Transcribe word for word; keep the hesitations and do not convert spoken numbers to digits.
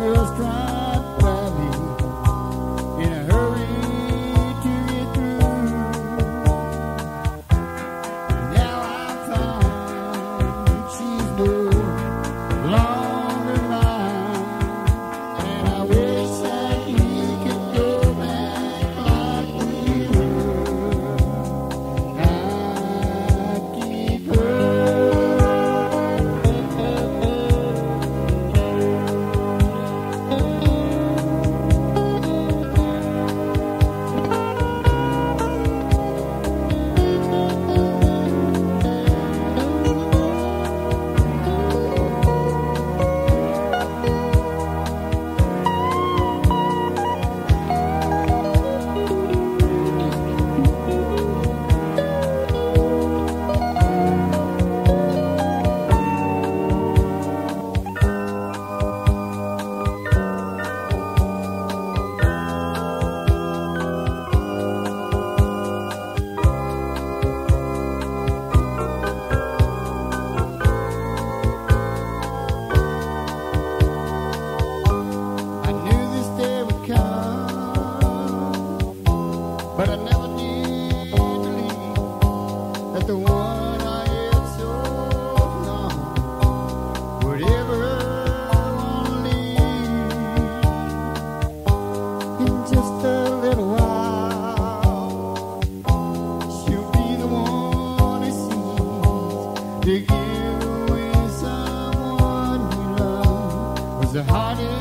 just right by me in a hurry to get through. Now I found she's no longer mine, and I wish that we could go back like we were. I'd keep her. But I never did believe that the one I had so long would ever want to leave. In just a little while, she'll be the one who seems to give away someone you love was the hardest.